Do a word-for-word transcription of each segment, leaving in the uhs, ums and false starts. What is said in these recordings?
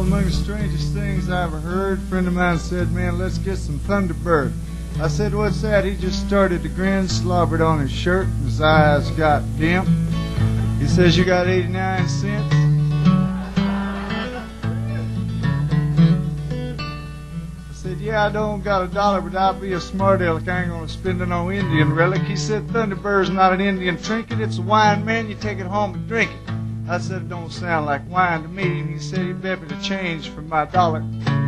among the strangest things I ever heard. A friend of mine said, man, let's get some Thunderbird. I said, what's that? He just started to grin, slobbered on his shirt, and his eyes got dim. He says, you got eighty-nine cents? I said, yeah, I don't got a dollar, but I'll be a smart aleck. I ain't gonna spend it on Indian relic. He said, Thunderbird's not an Indian trinket. It's a wine, man. You take it home and drink it. I said, it don't sound like wine to me. And he said, he'd bet me to change for my dollar.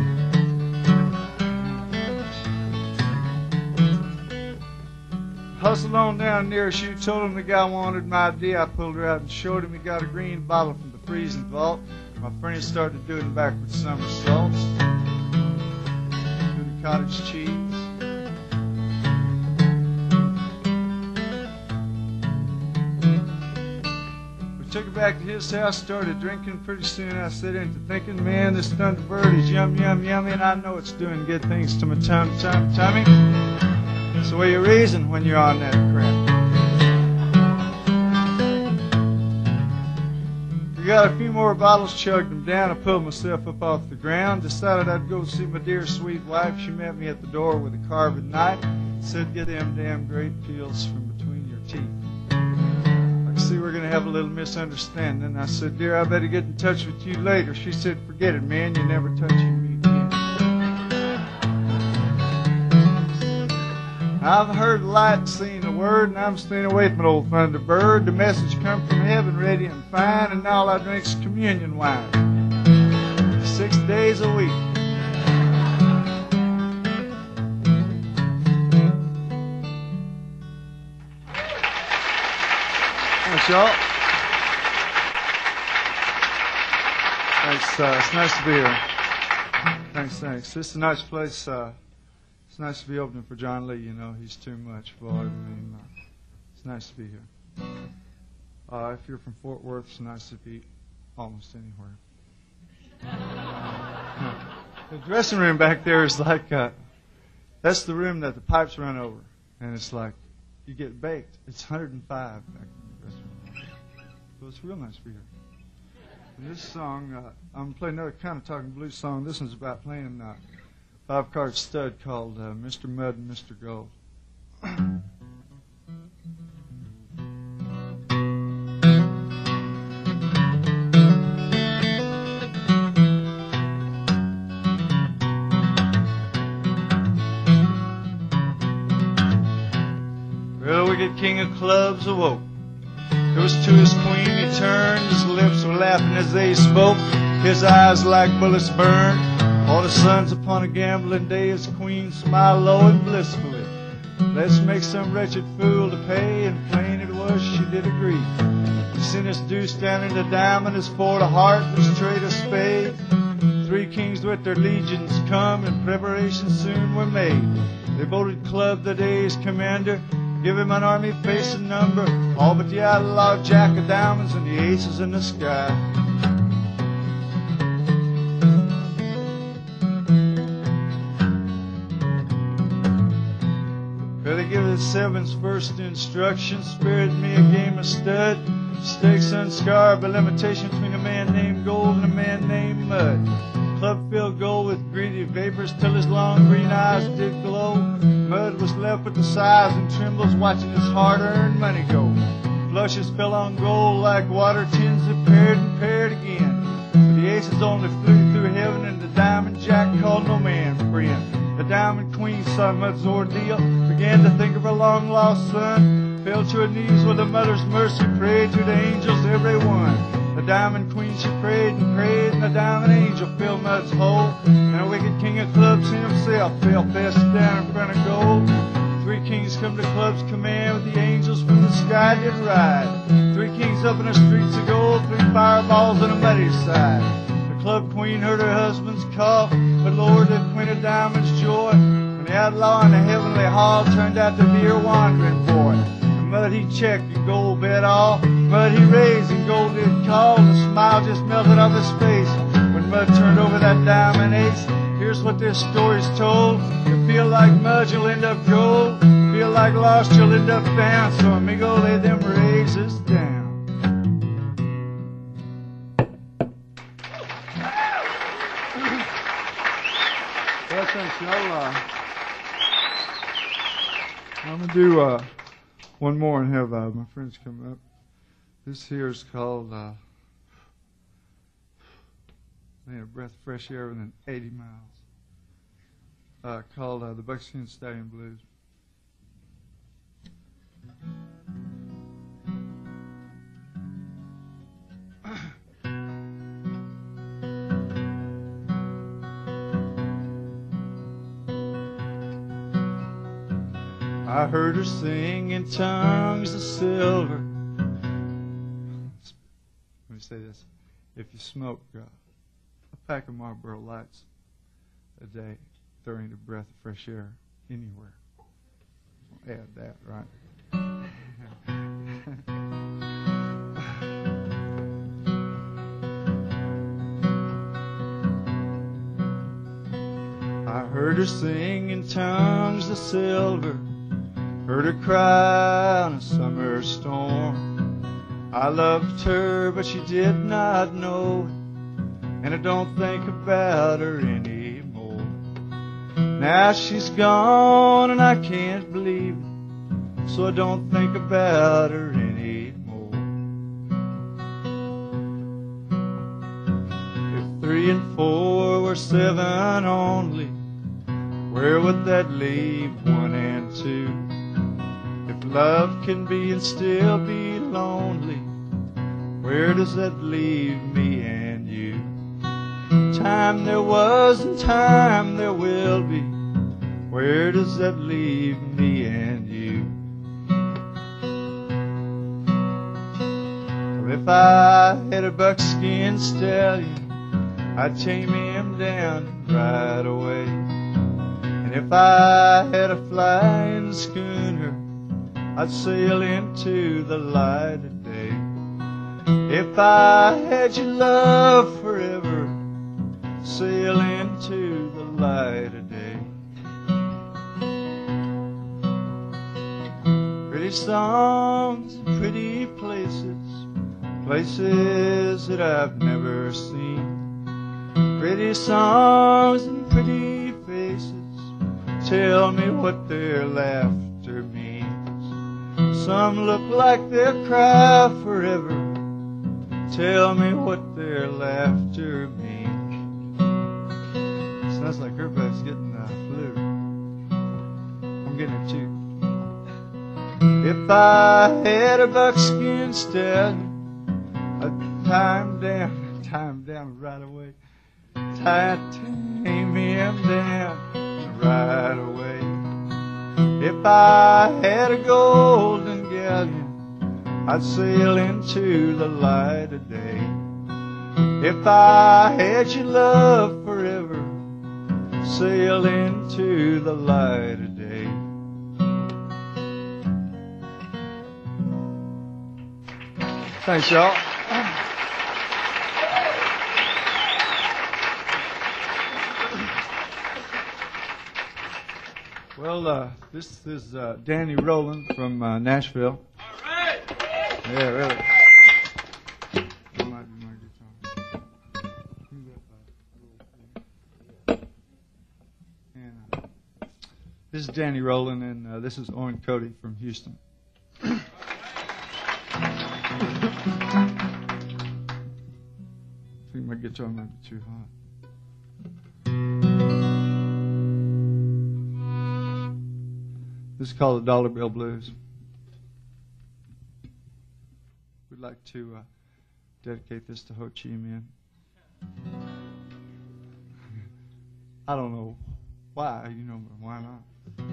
Hustled on down near a shoe, told him the guy wanted my I D. I pulled her out and showed him he got a green bottle from the freezing vault. My friend started doing backward somersaults, doing the cottage cheese. We took it back to his house, started drinking. Pretty soon I set into thinking, man, this Thunderbird is yum, yum, yummy, and I know it's doing good things to my tum, tum, tummy. That's the way you reason when you're on that crap. We got a few more bottles, chugged them down. I pulled myself up off the ground. Decided I'd go see my dear sweet wife. She met me at the door with a carved knife. Said, get them damn great peels from between your teeth. I see we're going to have a little misunderstanding. I said, dear, I better get in touch with you later. She said, forget it, man. You're never touching me again. I've heard the light, seen the word, and I'm staying away from an old Thunderbird. The message come from heaven, ready and fine, and all I drink's communion wine. Six days a week. Thanks, y'all. Thanks. Uh, it's nice to be here. Thanks, thanks. This is a nice place. Uh, It's nice to be opening for John Lee, you know. He's too much for all of me. It's nice to be here. Uh, if you're from Fort Worth, it's nice to be almost anywhere. The dressing room back there is like, uh, that's the room that the pipes run over. And it's like, you get baked. It's one hundred five back in the dressing room. So it's real nice to be here. And this song, uh, I'm going to play another kind of talking blues song. This one's about playing uh, five-card stud called uh, Mister Mud and Mister Gold. Well, the wicked king of clubs awoke. It was to his queen he turned. His lips were laughing as they spoke. His eyes like bullets burned. All the suns upon a gambling day, his queen smiled low and blissfully. Let's make some wretched fool to pay, and plain it was she did agree. He sent his deuce down into diamond, his four to heart, his trade a spade. Three kings with their legions come, and preparations soon were made. They voted Club the day's commander, give him an army face and number, all but the outlaw jack of diamonds and the aces in the sky. Give the sevens first instruction, spared me a game of stud, stakes unscarred by limitation between a man named Gold and a man named Mud. Club filled Gold with greedy vapors till his long green eyes did glow. Mud was left with the sighs and trembles, watching his hard-earned money go. Flushes fell on Gold like water tins that paired and paired again. But the aces only flew through heaven, and the diamond jack called no man friend. The diamond queen saw Mud's ordeal, began to think of her long-lost son, fell to her knees with a mother's mercy, prayed to the angels, every one. The diamond queen, she prayed and prayed, and the diamond angel filled Mud's hole, and the wicked king of clubs himself fell face down in front of Gold. Three kings come to club's command, with the angels from the sky did ride. Three kings up in the streets of Gold, three fireballs on the muddy side. Club queen heard her husband's cough, but Lord, the queen of diamonds' joy, when the outlaw in the heavenly hall turned out to be her wandering boy. And Mud he checked and Gold bet all, Mud he raised and Gold did call, the smile just melted off his face when Mud turned over that diamond ace. Here's what this story's told: you feel like Mud, you'll end up gold, feel like lost, you'll end up found, so amigo, lay them raises down. thanks, y'all. Uh, I'm going to do uh, one more and have uh, my friends come up. This here is called uh, man, a breath of fresh air within eighty miles. Uh, called uh, the Buckskin Stallion Blues. I heard her sing in tongues of silver. Let me say this. If you smoke uh, a pack of Marlboro Lights a day, there ain't a breath of fresh air anywhere. I'll add that, right? I heard her sing in tongues of silver. Heard her cry on a summer storm. I loved her, but she did not know it, and I don't think about her anymore. Now she's gone, and I can't believe it, so I don't think about her anymore. If three and four were seven only, where would that leave one and two? Love can be and still be lonely, where does that leave me and you? Time there was and time there will be, where does that leave me and you? Well, if I had a buckskin stallion, I'd tame him down right away. And if I had a flying schooner, I'd sail into the light of day. If I had your love forever, sail into the light of day. Pretty songs and pretty places, places that I've never seen. Pretty songs and pretty faces, tell me what their laughter means. Some look like they'll cry forever. Tell me what their laughter means. Sounds like everybody's getting the flu. I'm getting it too. If I had a buckskin stallion, I'd tie him down, tie him down right away. Tie, tame him down right away. If I had a golden galleon, I'd sail into the light of day. If I had your love forever, sail into the light of day. Thanks, y'all. Well, uh, this is uh, Danny Rowland from uh, Nashville. All right. Yeah, really. That might be my guitar. And, uh, this is Danny Rowland, and uh, this is Owen Cody from Houston. I think my guitar might be too hot. This is called the Dollar Bill Blues. We'd like to uh, dedicate this to Ho Chi Minh. I don't know why, you know, but why not?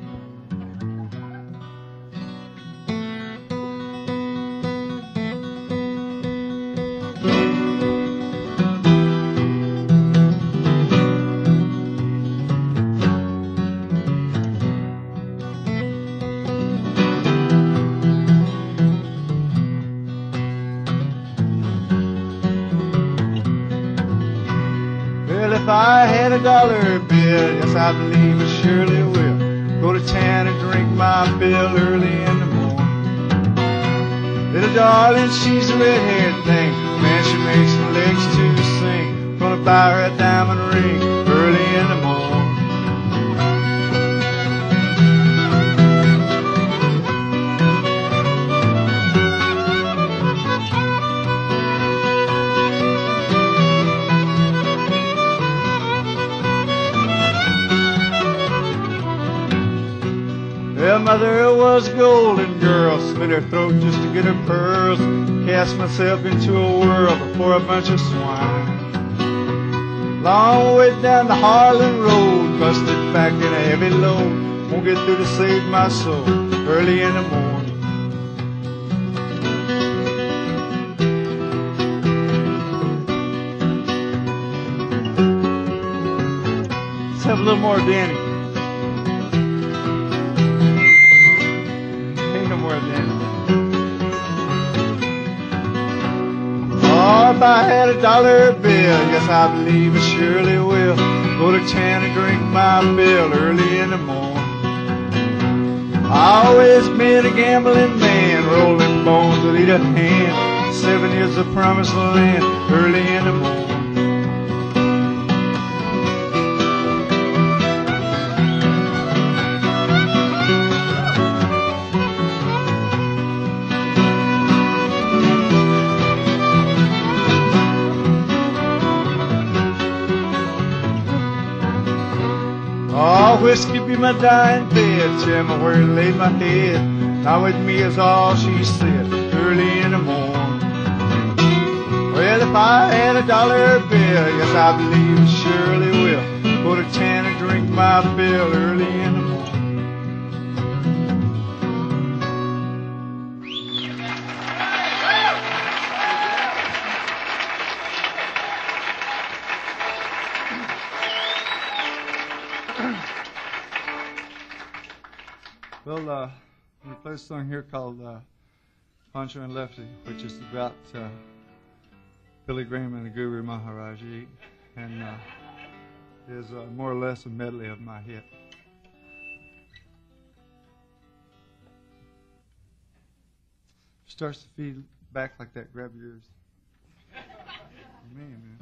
If I had a dollar bill, yes, I believe I surely will. Go to town and drink my fill early in the morning. Little darling, she's a red-haired thing. Man, she makes my legs to sing. Gonna buy her a diamond ring early in the morning. Ah, there was a golden girl, slit her throat just to get her pearls. Cast myself into a world before a bunch of swine. Long way down the Harlan Road, busted back in a heavy load. Won't get through to save my soul early in the morning. Let's have a little more Danny. Ain't no more Danny. Oh, if I had a dollar bill, yes, I believe I surely will. Go to town and drink my fill early in the morning. I always been a gambling man, rolling bones with either hand. Seven years of promised land, early in the morning. Oh, whiskey be my dying bed, tell me where to lay my head. Not with me is all she said, early in the morning. Well, if I had a dollar bill, yes, I believe I surely will. Go to town and drink my fill early in the morning. Well, uh, I'm going to play a song here called uh, Pancho and Lefty, which is about uh, Billy Graham and the Guru Maharaji, and uh, is uh, more or less a medley of my hit. Starts to feed back like that, grab yours. Man, man.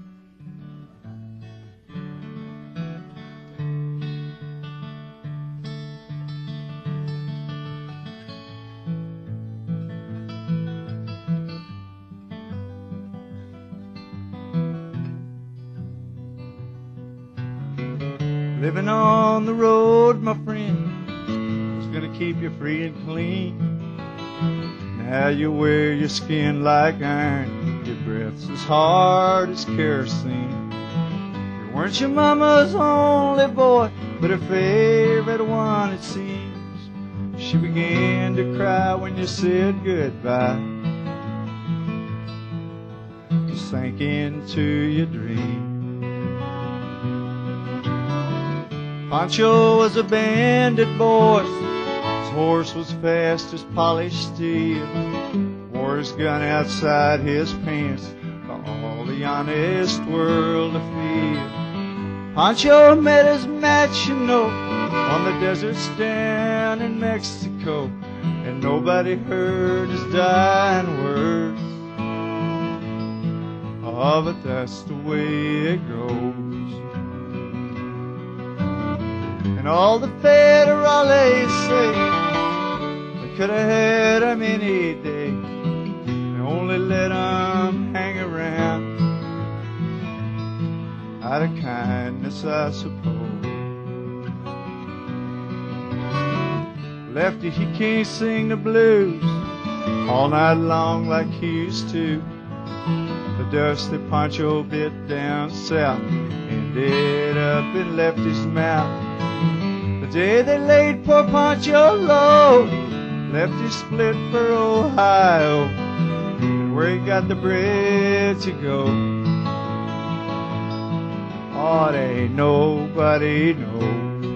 Living on the road, my friend, is gonna keep you free and clean. Now you wear your skin like iron, your breath's as hard as kerosene. You weren't your mama's only boy, but her favorite one, it seems. She began to cry when you said goodbye. You sank into your dream. Pancho was a bandit boy. His horse was fast as polished steel. Wore his gun outside his pants for all the honest world to feel. Pancho met his match, you know, on the deserts down in Mexico, and nobody heard his dying words. Oh, but that's the way it goes. And all the federales say they could have had him any day. They only let him hang around out of kindness, I suppose. Lefty, he can't sing the blues all night long like he used to. The dusty Pancho bit down south ended up in Lefty's mouth. The day they laid poor Pancho low, Lefty split for Ohio, and where he got the bread to go, oh, there ain't nobody knows.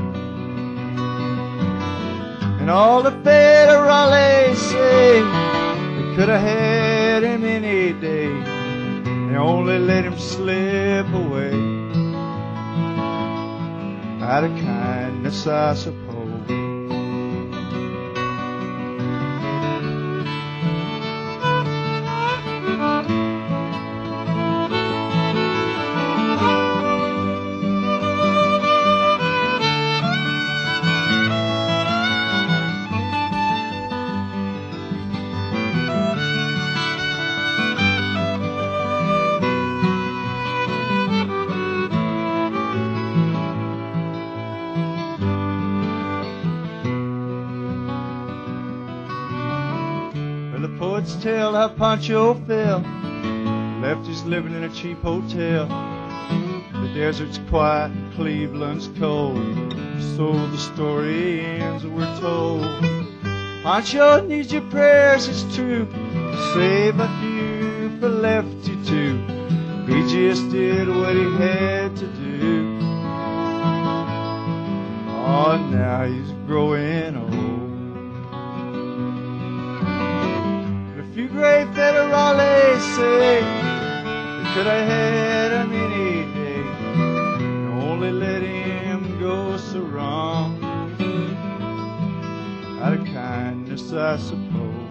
And all the federales say they could have had him any day. They only let him slip away out of kindness, I suppose. tell how Pancho fell. Left his living in a cheap hotel. The desert's quiet and Cleveland's cold. So the story ends, we're told. Pancho needs your prayers, it's true. Save a few for Lefty too. He just did what he had to do. Oh, now he's growing old. A few great federales say they could have had him any day. Only let him go so wrong. Out of kindness, I suppose.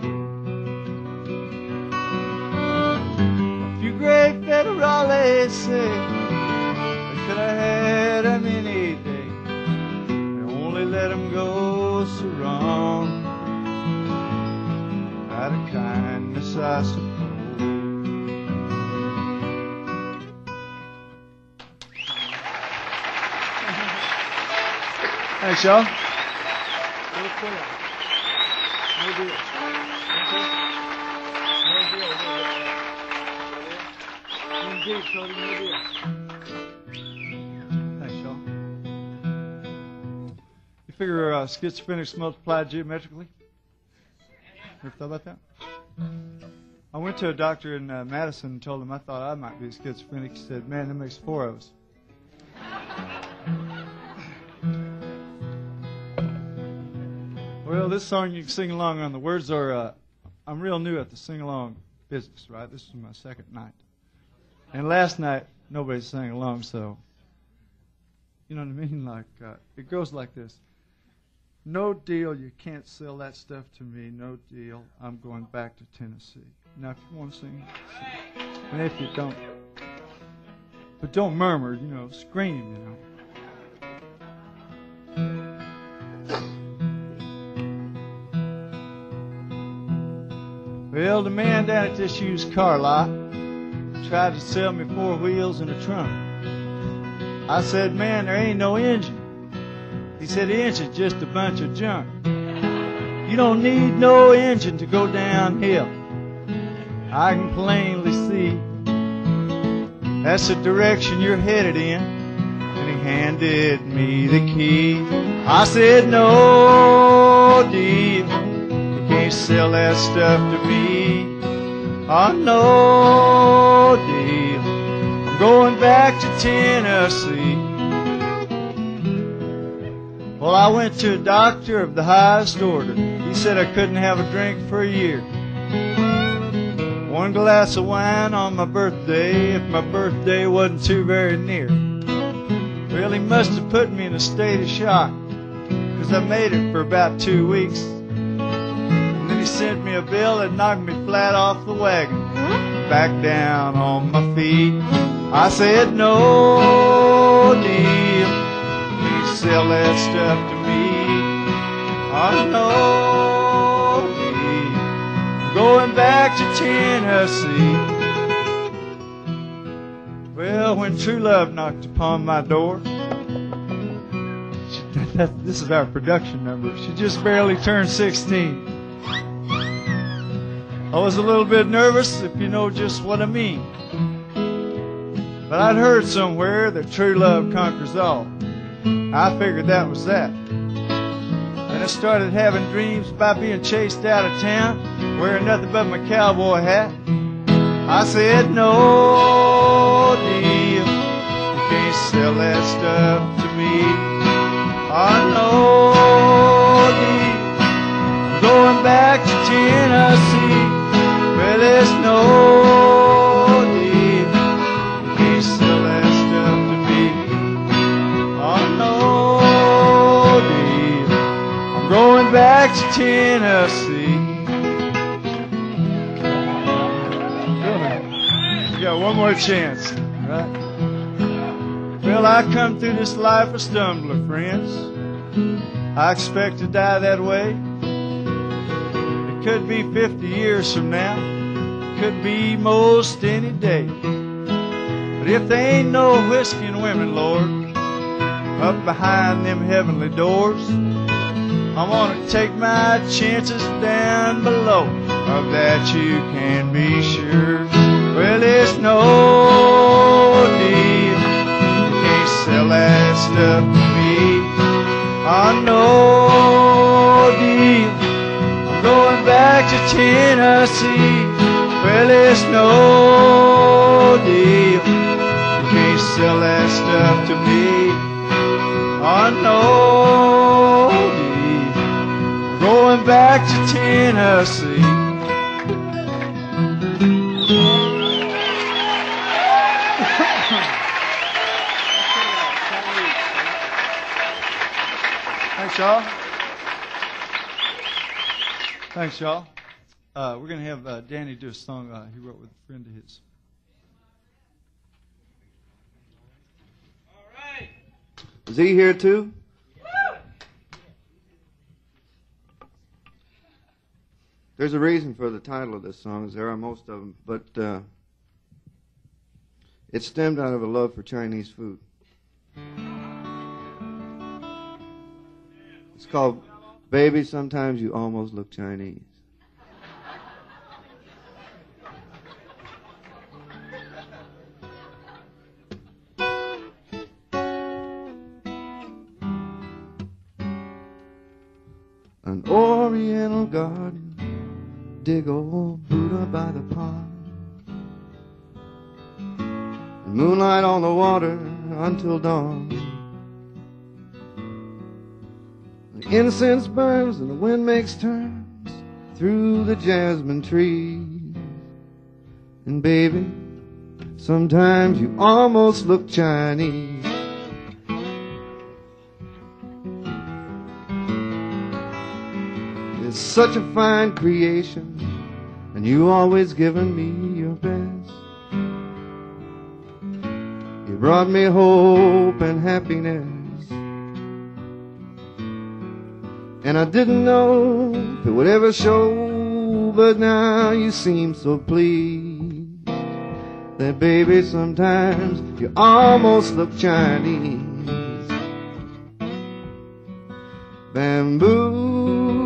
A few great federales say they could have had him any day. Let him go so wrong. Out of kindness, I suppose. Thanks, y'all. No deal. No deal. Indeed, Cody, no deal. Figure uh, schizophrenics multiply geometrically? Ever thought about that? I went to a doctor in uh, Madison and told him I thought I might be schizophrenic. He said, man, that makes four of us. Well, this song you can sing along on. The words are, uh, I'm real new at the sing-along business, right? This is my second night. And last night, nobody sang along, so, you know what I mean? Like, uh, it goes like this. No deal, you can't sell that stuff to me. No deal, I'm going back to Tennessee. Now, if you want to sing, sing. And if you don't, but don't murmur, you know, scream, you know. Well, the man down at this used car lot tried to sell me four wheels and a trunk. I said, man, there ain't no engine. He said, the engine's just a bunch of junk. You don't need no engine to go downhill. I can plainly see that's the direction you're headed in. And he handed me the key. I said, no deal, you can't sell that stuff to me. Oh, no deal, I'm going back to Tennessee. Well, I went to a doctor of the highest order. He said I couldn't have a drink for a year. One glass of wine on my birthday, if my birthday wasn't too very near. Well, he must have put me in a state of shock, 'cause I made it for about two weeks. And then he sent me a bill that knocked me flat off the wagon, back down on my feet. I said, no deal, please sell that stuff to me. Oh, no deal, I'm going back to Tennessee. Well, when true love knocked upon my door, she, that, this is our production number, she just barely turned sixteen. I was a little bit nervous, if you know just what I mean. But I'd heard somewhere that true love conquers all. I figured that was that. And I started having dreams about being chased out of town, wearing nothing but my cowboy hat. I said, no deal, you can't sell that stuff to me. Oh, no deal, I'm going back to Tennessee. Well, there's no deal, you can't sell that stuff to me. Oh, no deal, I'm going back to Tennessee. Got one more chance, right? Well, I come through this life a stumbler, friends. I expect to die that way. It could be fifty years from now, could be most any day. But if there ain't no whiskey and women, Lord, up behind them heavenly doors, I'm gonna take my chances down below. of that you can be sure. Well, it's no deal. You can't sell that stuff to me. Oh, no deal. I'm going back to Tennessee. Well, it's no deal. You can't sell that stuff to me. Oh, no deal. I'm going back to Tennessee. Thanks, y'all. Thanks, y'all. Uh, we're going to have uh, Danny do a song uh, he wrote with a friend of his. All right. Is he here too? There's a reason for the title of this song, as there are most of them, but uh, it stemmed out of a love for Chinese food. It's called Baby, Sometimes You Almost Look Chinese. An oriental garden, dig old Buddha by the pond, and moonlight on the water until dawn. The incense burns and the wind makes turns through the jasmine trees. And baby, sometimes you almost look Chinese. It's such a fine creation, and you always given me your best. You brought me hope and happiness, and I didn't know if it would ever show, but now you seem so pleased that baby, sometimes you almost look Chinese. Bamboo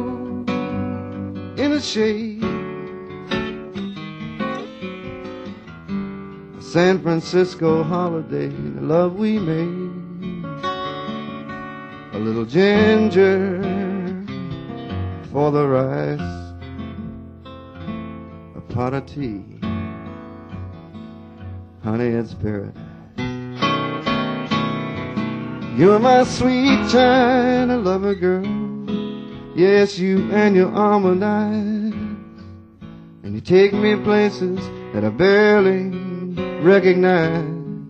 in the shade, a San Francisco holiday, the love we made, a little ginger for the rice, a pot of tea, honey, it's paradise. You're my sweet China lover, girl. Yes, you and your almond eyes, and you take me places that I barely recognize,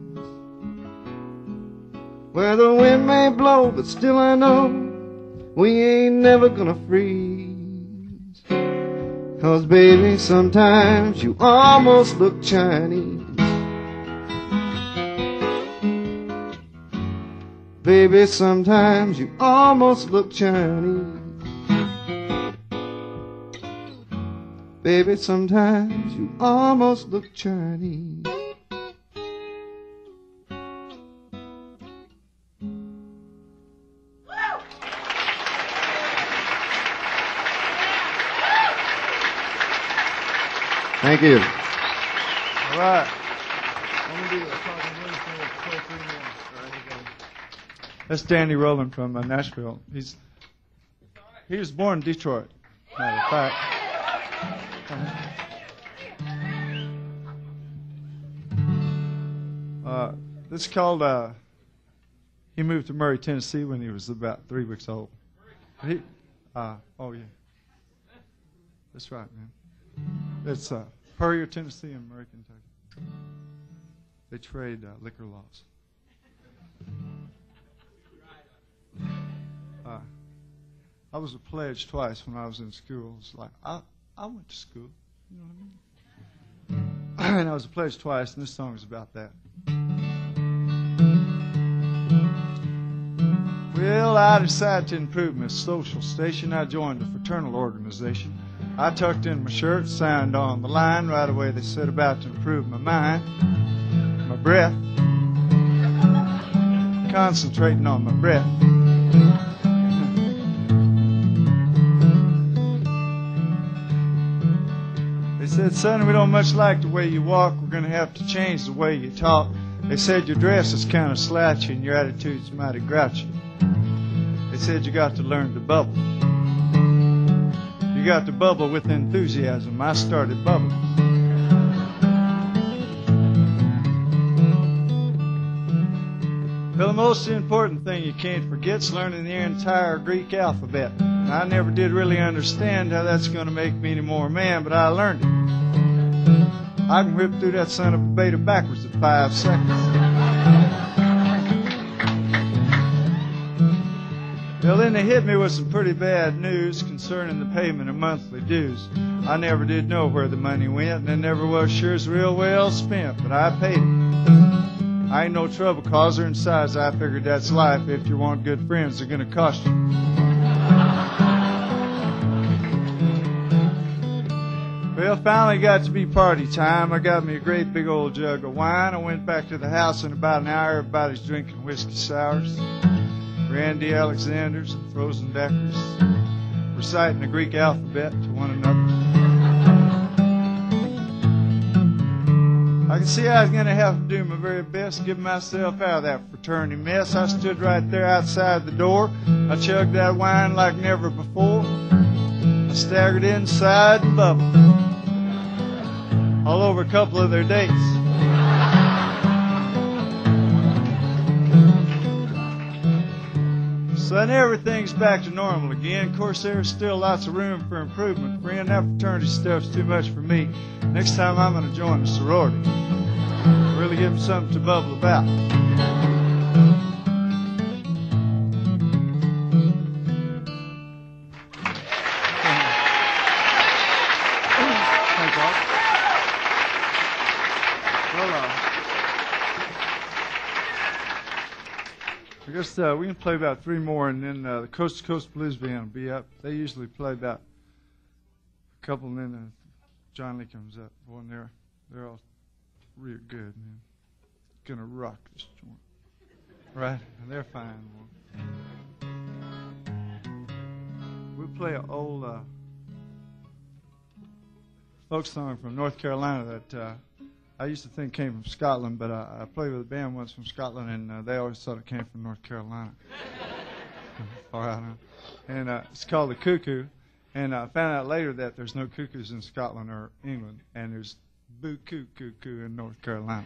where the wind may blow, but still I know we ain't never gonna freeze. 'Cause baby, sometimes you almost look Chinese. Baby, sometimes you almost look Chinese. Baby, sometimes you almost look Chinese. Thank you. All right. I'm gonna do a talking word for two, three more. That's Danny Rowland from uh, Nashville. He's he was born in Detroit, matter of fact. Uh, this is called. Uh, he moved to Murray, Tennessee, when he was about three weeks old. He, uh, oh yeah, that's right, man. It's uh, Puryear, Tennessee, and Murray, Kentucky. They trade uh, liquor laws. Uh, I was a pledge twice when I was in school. It's like I, I went to school, you know what I mean? And I was a pledge twice, and this song is about that. Well, I decided to improve my social station. I joined a fraternal organization. I tucked in my shirt, signed on the line. Right away they said about to improve my mind, my breath, concentrating on my breath. said, son, we don't much like the way you walk. We're going to have to change the way you talk. They said your dress is kind of slouchy and your attitude's mighty grouchy. They said you got to learn to bubble. You got to bubble with enthusiasm. I started bubbling. Well, the most important thing you can't forget is learning the entire Greek alphabet. I never did really understand how that's going to make me any more man, but I learned it. I can whip through that son of a beta backwards in five seconds. Well, then they hit me with some pretty bad news concerning the payment of monthly dues. I never did know where the money went, and it never was sure as real well spent, but I paid it. I ain't no trouble causer, and besides, I figured that's life. If you want good friends, they're going to cost you. Well, finally got to be party time. I got me a great big old jug of wine. I went back to the house in about an hour. Everybody's drinking whiskey sours, brandy Alexanders, and frozen Deckers, reciting the Greek alphabet to one another. I could see I was going to have to do my very best to get myself out of that fraternity mess. I stood right there outside the door. I chugged that wine like never before. I staggered inside and bubbled all over a couple of their dates. So then everything's back to normal again. Of course, there's still lots of room for improvement. Friend, that fraternity stuff's too much for me. Next time I'm going to join a sorority. Really give them something to bubble about. I guess uh, we can play about three more, and then uh, the Coast to Coast Blues Band will be up. They usually play about a couple, and then uh, John Lee comes up. Boy, and they're, they're all real good, man. Gonna rock this joint. Right? And they're fine. We'll play an old uh, folk song from North Carolina that uh, I used to think came from Scotland, but I, I played with a band once from Scotland, and uh, they always thought it came from North Carolina. All right, huh? And uh, it's called The Cuckoo, and I found out later that there's no cuckoos in Scotland or England, and there's Boo-Coo Cuckoo in North Carolina.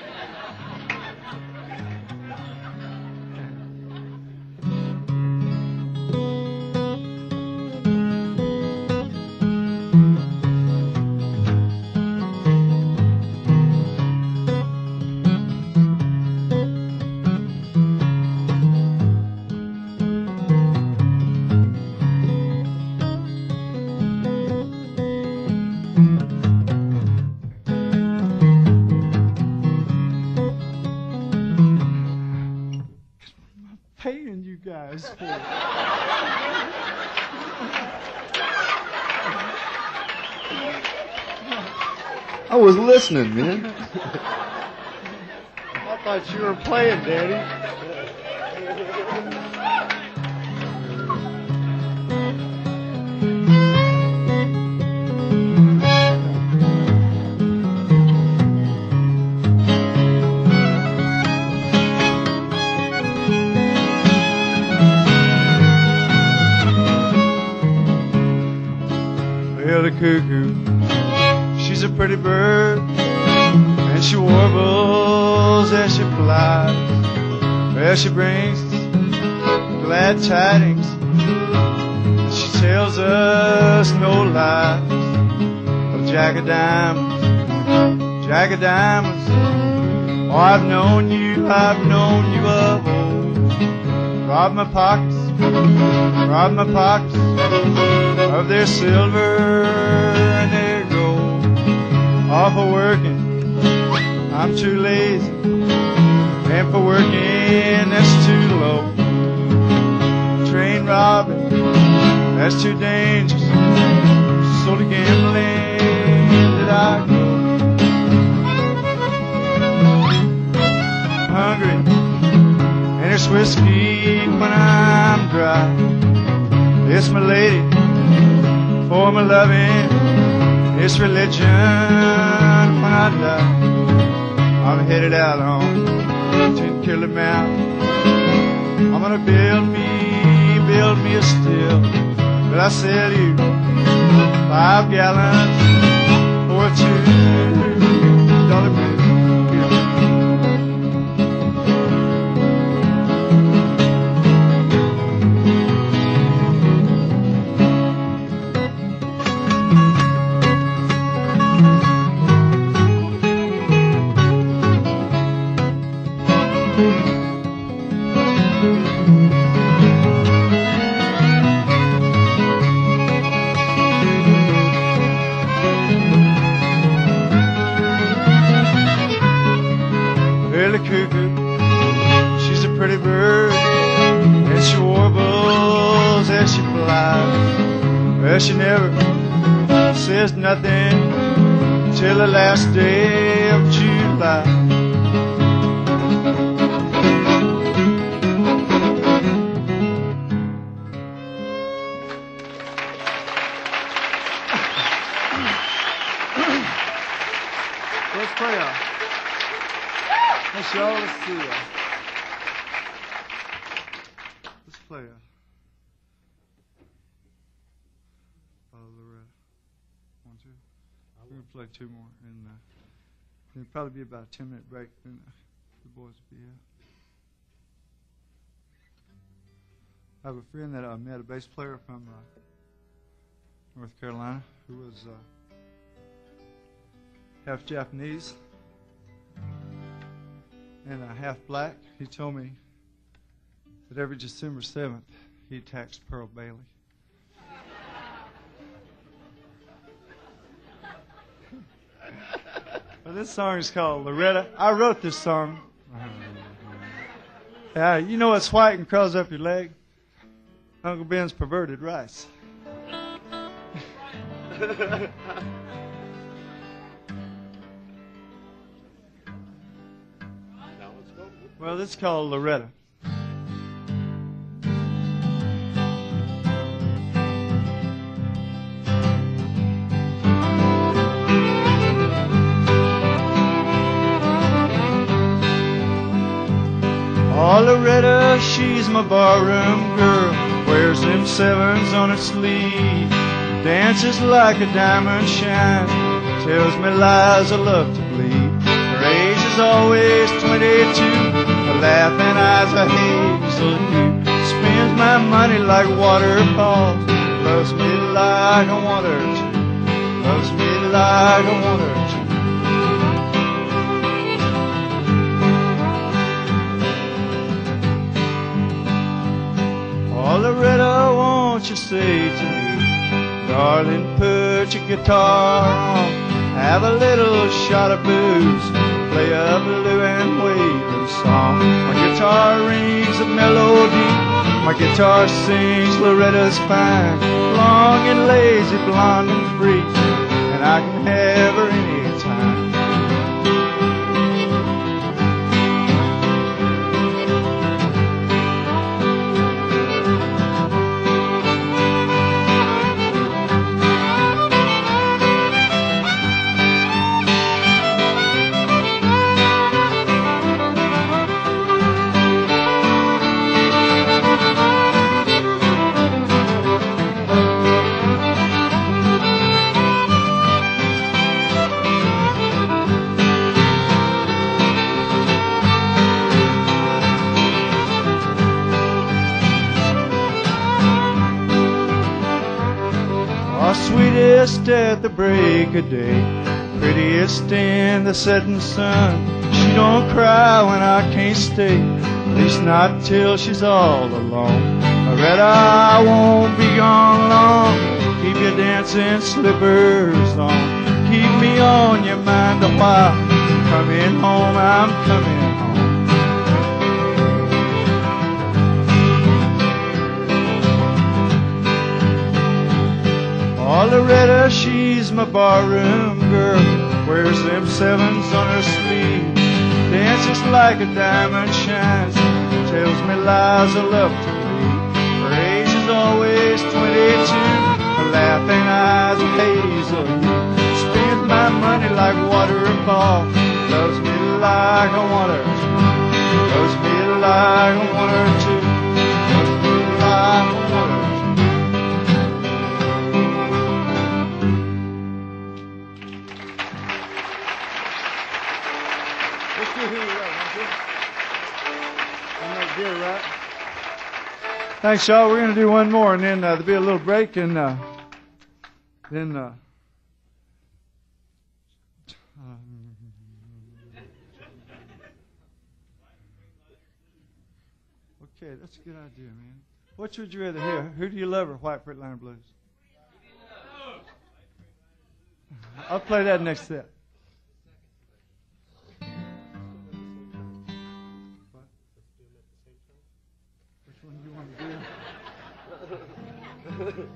I was listening, man. I thought you were playing, Daddy. Well, the cuckoo, she's a pretty bird, and she warbles as she flies. Well, she brings glad tidings, she tells us no lies. Oh, Jack of Diamonds, Jack of Diamonds, oh, I've known you, I've known you of old. Rob my pockets, rob my pockets of their silver and their gold. All for working, I'm too lazy, and for working, that's too low. Train robbing, that's too dangerous, so to gambling did I go. I'm hungry, and there's whiskey when I'm dry. It's my lady, for my loving, this religion when I die. I'm headed out on Ten Killer Mountain. I'm gonna build me, build me a still. But I sell you five gallons for a two dollar bill. She's a pretty bird, and she warbles as she flies. Well, she never says nothing till the last day of July. Let's pray out. Let's y'all let's see ya. Let's play a uh, Loretta. One, two. We're gonna play two more, and uh, it'll probably be about a ten minute break. Then uh, the boys will be here. I have a friend that I met, a bass player from uh, North Carolina, who was uh, half Japanese and uh, half black. He told me that every December seventh he taxed Pearl Bailey. Well, this song is called Loretta. I wrote this song. Uh, you know what's white and crawls up your leg? Uncle Ben's perverted rice. Well, this is called Loretta. Oh, Loretta, she's my barroom girl, wears them sevens on her sleeve, dances like a diamond shine, tells me lies I love to believe. Her age is always twenty-two, her laughing eyes are hazel hue, spends my money like waterfalls, loves me like I want her to, loves me like I want her to. Oh, Loretta, won't you say to me, darling, put your guitar on, have a little shot of booze, play a blue and wailing song. My guitar rings a melody, my guitar sings Loretta's fine, long and lazy, blonde and free, and I can have her any time. Sweetest at the break of day, prettiest in the setting sun. She don't cry when I can't stay, at least not till she's all alone. Loretta, I won't be gone long, keep your dancing slippers on, keep me on your mind a while. Coming home, I'm coming home. Oh, Loretta, she's my barroom girl, wears them sevens on her sleeve, dances like a diamond shines, tells me lies I love to believe. Her age is always twenty-two, her laughing eyes are hazel hue, my money like water falls. Loves me like I want her. Loves me like I want her to. Loves me like I want her to. Let's do here, right? I'm not good, right? Thanks, y'all. We're going to do one more, and then uh, there'll be a little break, and uh, then. Uh, Okay, that's a good idea, man. Which would you rather hear? Who do you love or White Freightliner Blues? I'll play that next set. Which one do you want to do?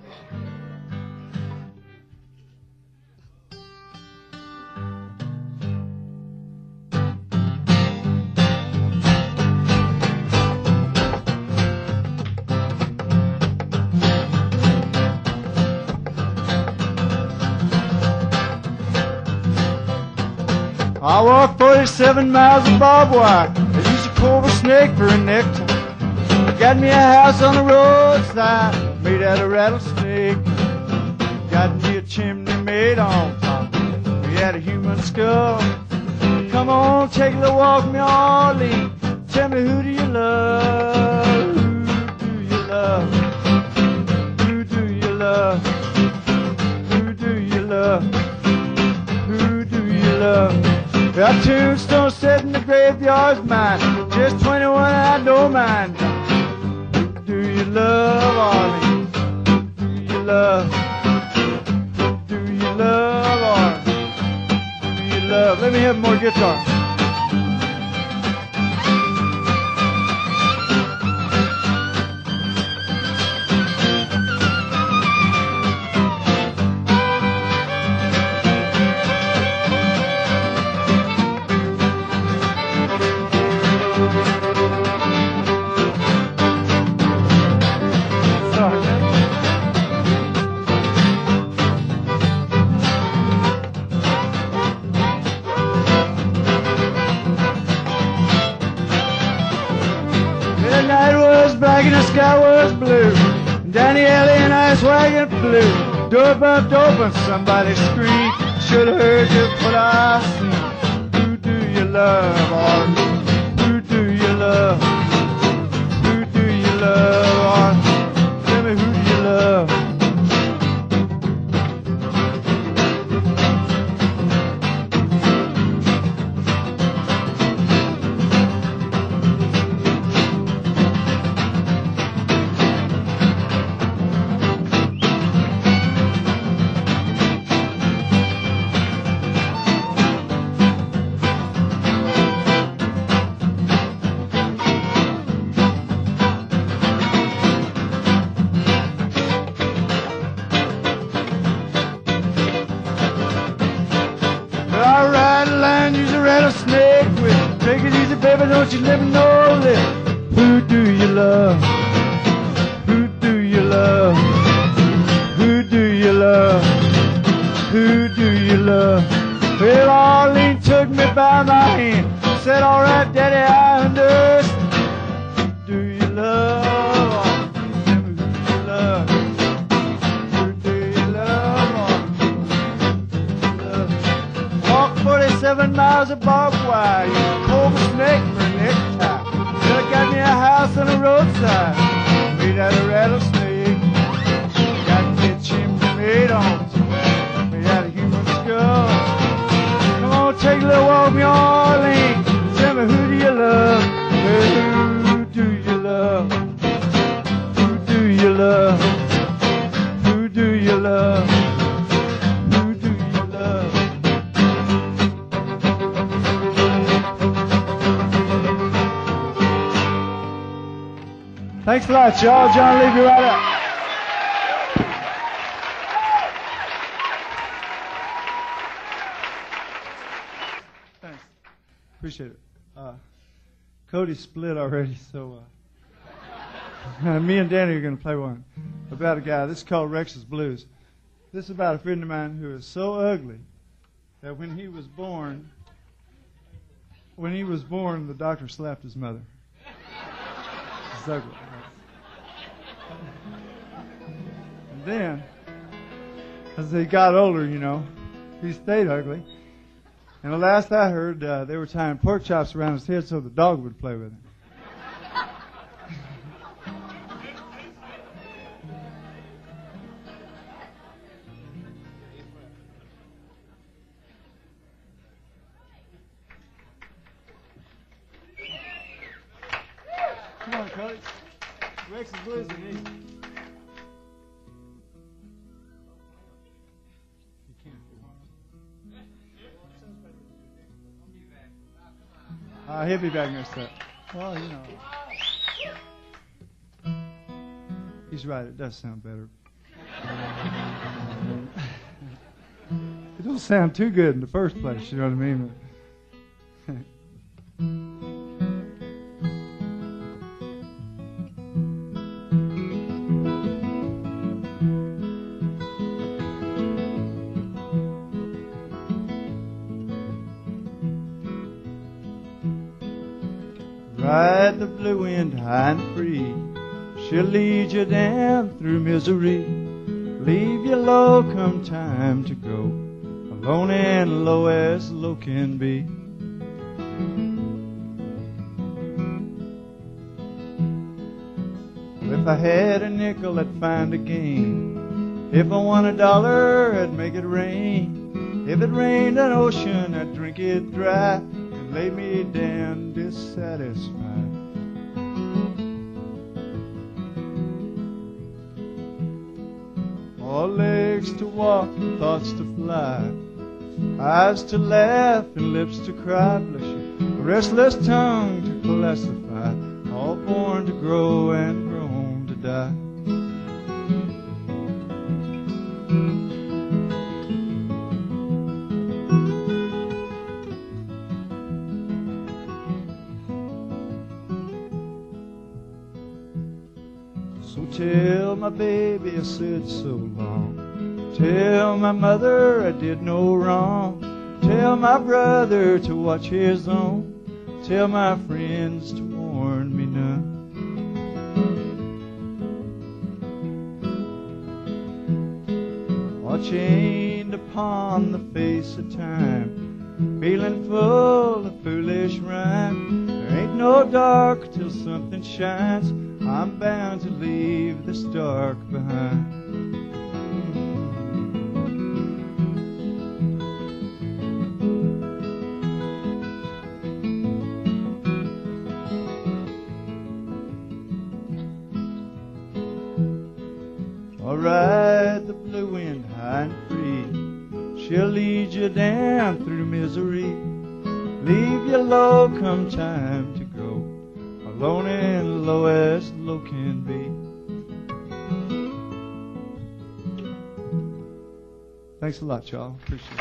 I walked forty-seven miles of barbed wire. I used a cobra snake for a nectar. Got me a house on the roadside made out of rattlesnake. Got me a chimney made on top. We had a human skull. Come on, take a little walk with me, Arlene. Tell me, who do you love? Who do you love? Who do you love? Who do you love? Who do you love? That tombstone set in the graveyard's mine. Just twenty-one, I don't mind. Who do you love, Arlie? Who do you love? Who do you love, Arlie? Who do you love? Let me have more guitar. And the sky was blue. Danny Alley and Ice Wagon flew. Door bumped open, somebody screamed. Should have heard just what I seen. Who do you love, Arlie? Who do you love? Who do you love, Arlie? Tell me, who do you love? Don't you never know that? Who do you love? Who do you love? Who do you love? Who do you love? Well, Arlene took me by my hand, said, all right, Daddy, I understand. Who do you love? Who do you love? Who do you love? Who do you love? Walk forty-seven miles of barbed wire, you cobra snake. Got me a house on the roadside made out of rattlesnake. Got me a chimney made on made out of human skull. Come on, take a little walk with me, Arlene. Tell me, who do you love? Who do you love? Who do you love? Who do you love? Who do you love? Thanks a lot, y'all. John, leave you right up. Thanks. Appreciate it. Uh, Cody split already, so uh, me and Danny are going to play one about a guy. This is called Rex's Blues. This is about a friend of mine who is so ugly that when he was born, when he was born, the doctor slapped his mother. It's ugly. And then, as he got older, you know, he stayed ugly. And the last I heard, uh, they were tying pork chops around his head so the dog would play with him. Come on, Cody. Rex is losing. He. Uh, he'll be back next time. Well, you know. He's right. It does sound better. It don't sound too good in the first place. You know what I mean? Ride the blue wind high and free. She'll lead you down through misery. Leave you low come time to go. Alone and low as low can be. Well, if I had a nickel, I'd find a game. If I won a dollar, I'd make it rain. If it rained an ocean, I'd drink it dry. Lay me down dissatisfied. All legs to walk, thoughts to fly, eyes to laugh and lips to cry. Bless you. A restless tongue to classify. All born to grow and grown to die. Tell my baby I said so long. Tell my mother I did no wrong. Tell my brother to watch his own. Tell my friends to warn me none. All chained upon the face of time, feeling full of foolish rhyme. There ain't no dark till something shines. I'm bound to leave this dark behind. I'll ride the blue wind high and free. She'll lead you down through misery. Leave you low come time to go. Alone and low as low can be. Thanks a lot, y'all. Appreciate it.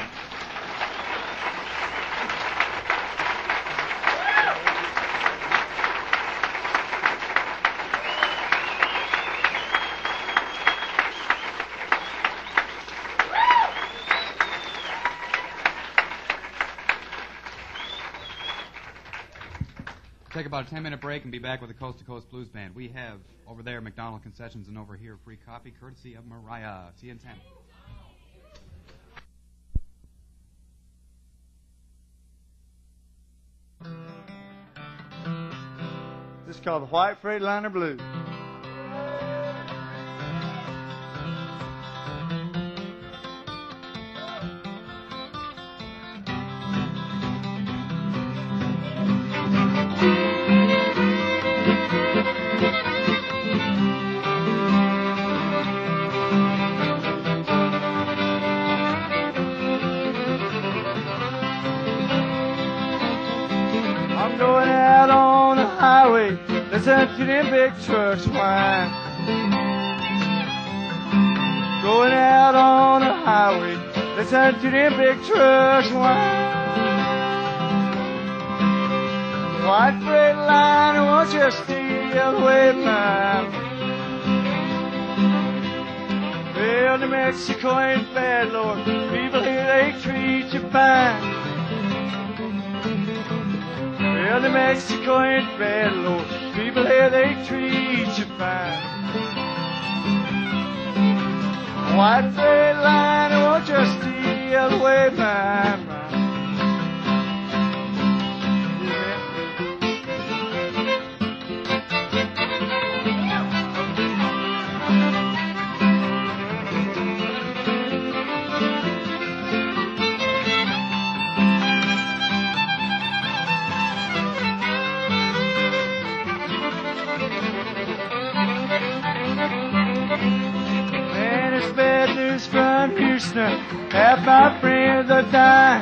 Take about a ten-minute break and be back with the Coast to Coast Blues Band. We have over there McDonald Concessions and over here free coffee courtesy of Mariah. See you in ten. This is called the White Freightliner Blues. I'm going out on the highway, listen to them big trucks whine. Going out on the highway, listen to them big trucks whine. White Freightliner, won't you steal away mine? Well, Well, New Mexico ain't bad, Lord. People here, they treat you fine. Well, New Mexico ain't bad, Lord. People here, they treat you fine. White freight line, it won't just steal away my mind. From Houston, half my friends are dying.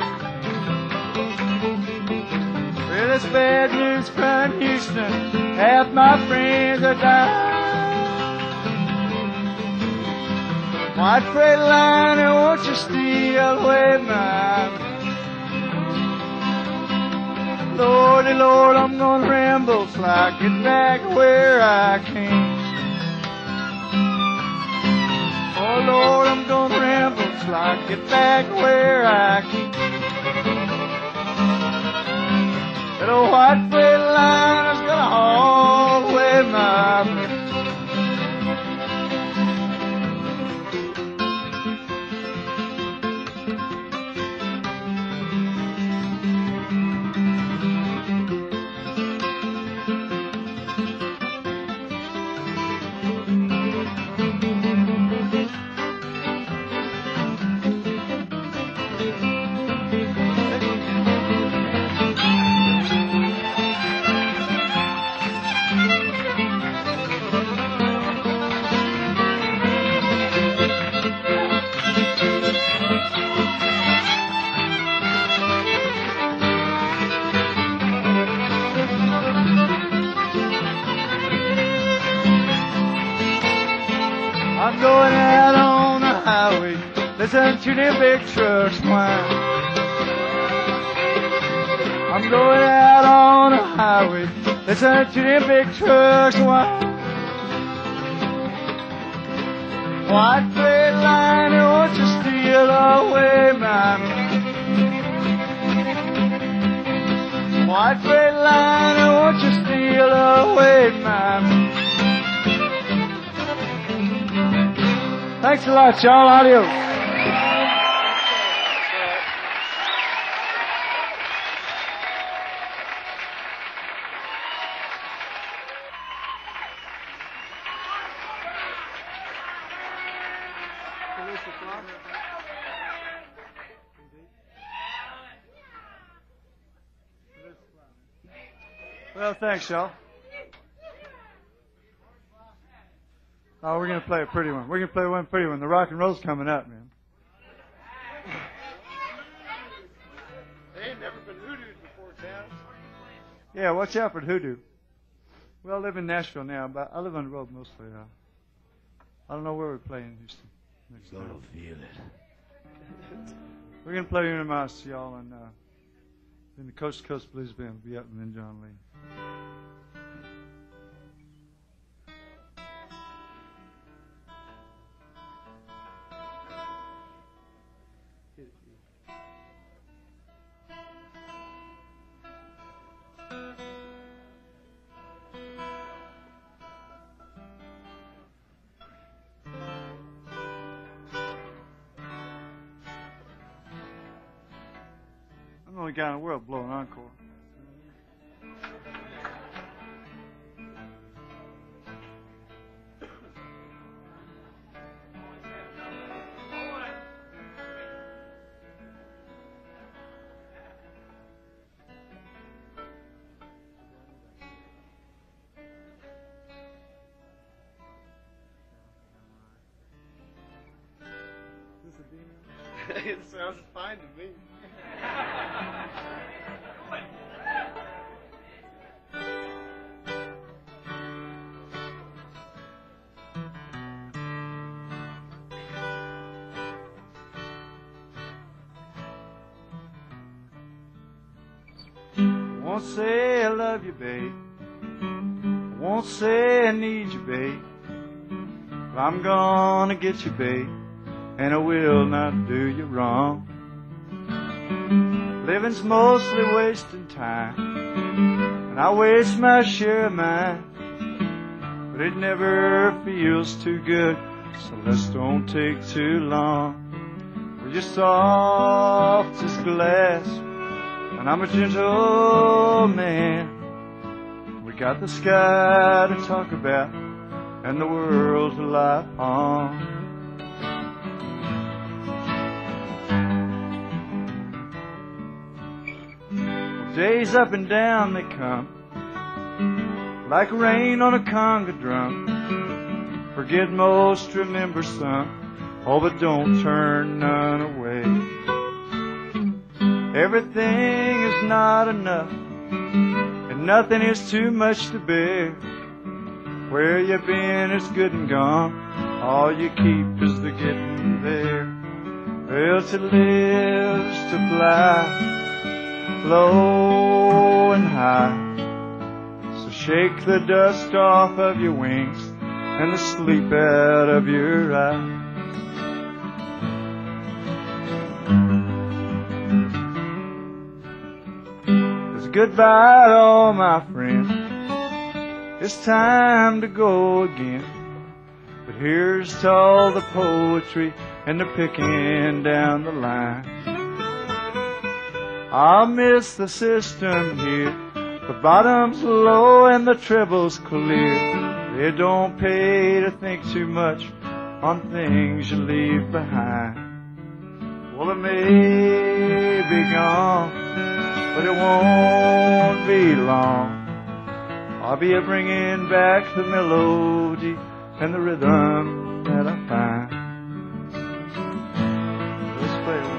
Well, it's bad news from Houston, half my friends are dying. White freight line, and won't you steal away my mind? Lordy, Lord, I'm gonna ramble till I get back where I came. Oh Lord, I'm gonna ramble till I get back where I came. That old white freight line is gonna haul away my breath. I'm going out on the highway, listen to the big trucks whine. I'm going out on the highway, listen to the big trucks whine. White freight line, and won't you steal away my mind? White freight line, and won't you steal away my mind? Thanks a lot, y'all. Adios. Well, thanks, y'all. Oh, we're going to play a pretty one. We're going to play one pretty one. The rock and roll's coming up, man. They ain't never been hoodooed before, Town. Yeah, watch out for hoodoo. Well, I live in Nashville now, but I live on the road mostly. Uh, I don't know where we're playing in Houston. Next Gonna time. feel it. We're going to play Una Mas, y'all, and uh, then the Coast to Coast Blues Band will be up, and then John Lee. I'm the only guy in the world blowing encore. It sounds fine to me. Won't say I love you, babe. Won't say I need you, babe. But I'm gonna get you, babe. and I will not do you wrong. Living's mostly wasting time, and I waste my share of mine, but it never feels too good, so let's don't take too long. Well, you're soft as glass, and I'm a gentle man. We got the sky to talk about and the world to lie on. Well, days up and down they come, like rain on a conga drum. Forget most, remember some, oh, but don't turn none away. Everything is not enough, and nothing is too much to bear. Where you been is good and gone, all you keep is the getting there. Well, to live's to fly, low and high. So shake the dust off of your wings and the sleep out of your eyes. Goodbye to all my friends, it's time to go again. But here's to all the poetry and the picking down the line. I'll miss the system here, the bottom's low and the treble's clear. It don't pay to think too much on things you leave behind. Well, it may be gone, but it won't be long. I'll be bringing back the melody and the rhythm that I find. Let's play one.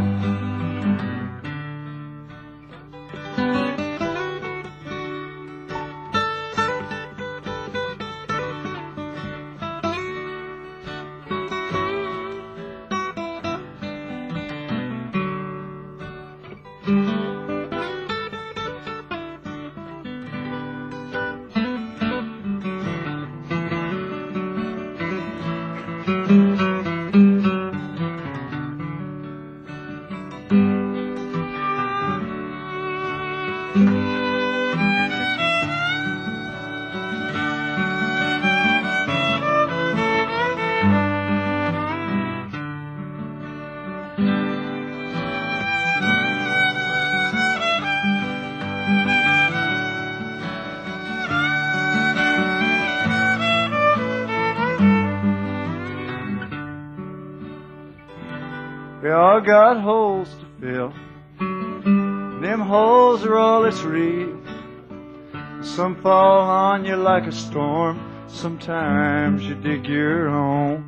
We all got holes to fill, and them holes are all that's real. Some fall on you like a storm, sometimes you dig your own.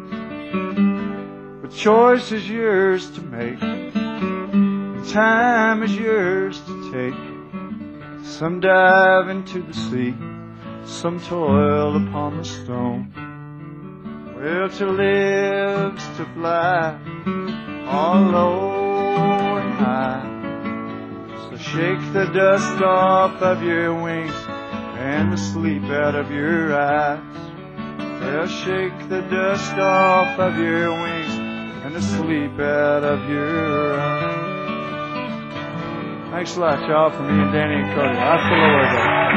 But choice is yours to make, and time is yours to take. Some dive into the sea, some toil upon the stone. Well, to live's to fly, all low and high. So shake the dust off of your wings and the sleep out of your eyes. Well, shake the dust off of your wings and the sleep out of your eyes. Thanks a lot, y'all, for me and Danny and Cody. Hasta luego.